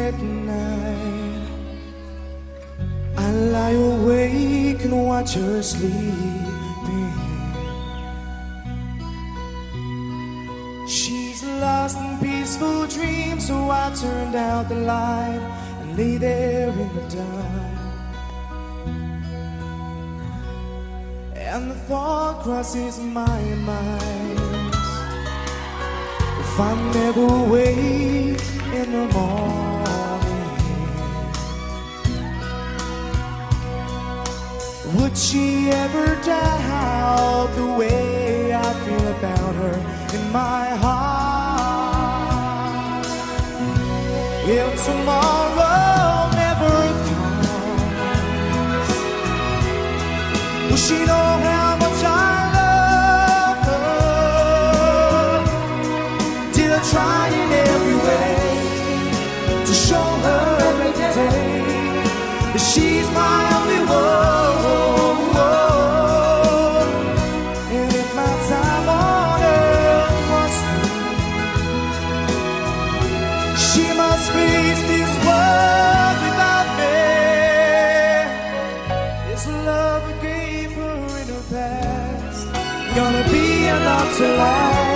at night, I lie awake and watch her sleeping. She's lost in peaceful dreams, so I turned out the light and lay there in the dark. And the thought crosses my mind, if I never wake in the morning, would she ever doubt the way I feel about her in my heart? If tomorrow never comes, will she know how much I love her? Did I try in every way to show her every day that she's my only one? And if my time on earth was through, she must face this world without me. This love I gave her in her past gonna be enough to last?